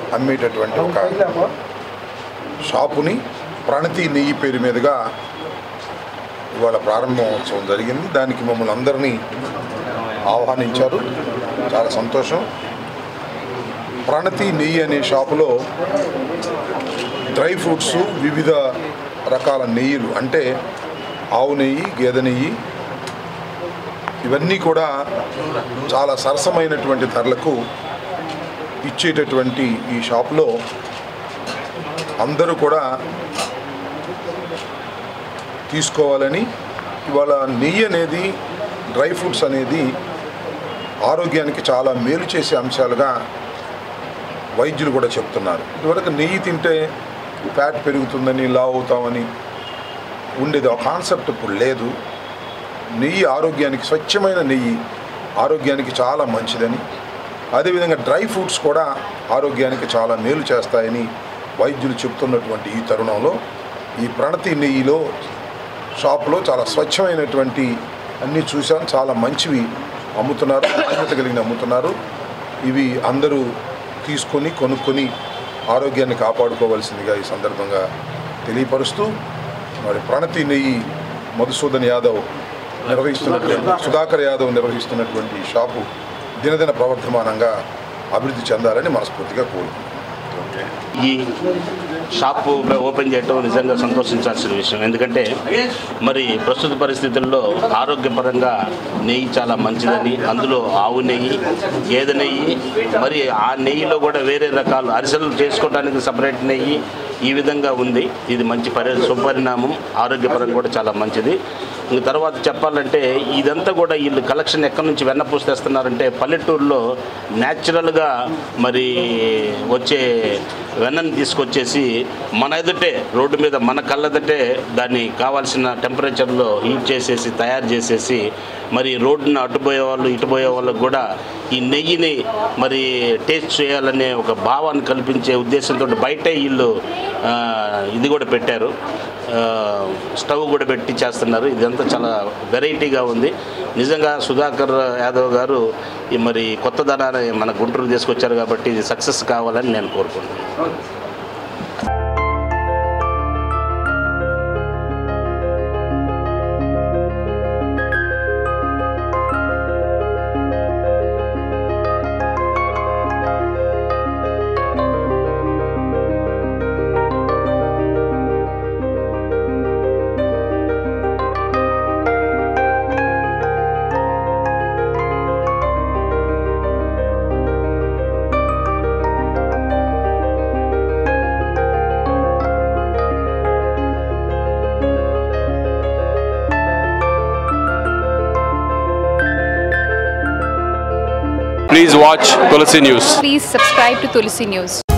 అమ్మేటటువంటి ఒక షాపుని ప్రణతి నెయ్యి పేరు మీదుగా ఇవాళ ప్రారంభోత్సవం జరిగింది. దానికి మమ్మల్ని అందరినీ ఆహ్వానించారు, చాలా సంతోషం. ప్రణతి నెయ్యి అనే షాపులో డ్రై ఫ్రూట్స్, వివిధ రకాల నెయ్యిలు అంటే ఆవు నెయ్యి, గేదె నెయ్యి, ఇవన్నీ కూడా చాలా సరసమైనటువంటి ధరలకు ఇచ్చేటటువంటి ఈ షాపులో అందరూ కూడా తీసుకోవాలని, ఇవాళ నెయ్యి అనేది, డ్రై ఫ్రూట్స్ అనేది ఆరోగ్యానికి చాలా మేలు చేసే అంశాలుగా వైద్యులు కూడా చెప్తున్నారు. ఇదివరకు నెయ్యి తింటే ఫ్యాట్ పెరుగుతుందని, లావు అవుతామని ఉండేది. ఆ కాన్సెప్ట్ ఇప్పుడు లేదు. నెయ్యి ఆరోగ్యానికి, స్వచ్ఛమైన నెయ్యి ఆరోగ్యానికి చాలా మంచిదని, అదేవిధంగా డ్రై ఫ్రూట్స్ కూడా ఆరోగ్యానికి చాలా మేలు చేస్తాయని వైద్యులు చెప్తున్నటువంటి ఈ తరుణంలో ఈ ప్రణతి నెయ్యిలో షాపులో చాలా స్వచ్ఛమైనటువంటి అన్నీ చూసాం, చాలా మంచివి అమ్ముతున్నారు, నాణ్యత కలిగిన అమ్ముతున్నారు. ఇవి అందరూ తీసుకొని కొనుక్కొని ఆరోగ్యాన్ని కాపాడుకోవాల్సిందిగా ఈ సందర్భంగా తెలియపరుస్తూ, మరి ప్రణతి నెయ్యి మధుసూదన్ యాదవ్ నిర్వహిస్తున్నటువంటి, సుధాకర్ యాదవ్ నిర్వహిస్తున్నటువంటి షాపు దినదిన ప్రవర్ధమానంగా అభివృద్ధి చెందాలని మనస్ఫూర్తిగా కోరుకుంటున్నాను. ఈ షాపు ఓపెన్ చేయడం నిజంగా సంతోషించాల్సిన విషయం. ఎందుకంటే మరి ప్రస్తుత పరిస్థితుల్లో ఆరోగ్యపరంగా నెయ్యి చాలా మంచిదని, అందులో ఆవు నెయ్యి, గేదె నెయ్యి, మరి ఆ నెయ్యిలో కూడా వేరే రకాలు అరిసెలు చేసుకోవడానికి సపరేట్ నెయ్యి, ఈ విధంగా ఉంది. ఇది మంచి సుపరిణామం, ఆరోగ్యపరంగా కూడా చాలా మంచిది. ఇంక తర్వాత చెప్పాలంటే ఇదంతా కూడా వీళ్ళు కలెక్షన్ ఎక్కడి నుంచి వెన్నపూస తెస్తున్నారంటే పల్లెటూరులో న్యాచురల్గా మరి వచ్చే వెన్నను తీసుకొచ్చేసి మన ఎదుటే రోడ్డు మీద మన కళ్ళెదుటే దాన్ని కావాల్సిన టెంపరేచర్లో హీట్ చేసేసి తయారు చేసేసి మరి రోడ్డును అటుపోయే వాళ్ళు ఇటుపోయే వాళ్ళకు కూడా ఈ నెయ్యిని మరి టేస్ట్ చేయాలనే ఒక భావాన్ని కల్పించే ఉద్దేశంతో బయటే వీళ్ళు ఇది కూడా పెట్టారు, స్టవ్ కూడా పెట్టి చేస్తున్నారు. ఇదంతా చాలా వెరైటీగా ఉంది. నిజంగా సుధాకర్ యాదవ్ గారు మరి కొత్త ధనాన్ని మన గుంటూరు తీసుకొచ్చారు కాబట్టి ఇది సక్సెస్ కావాలని నేను కోరుకుంటున్నాను. Please watch Tulsi News. Please subscribe to Tulsi News.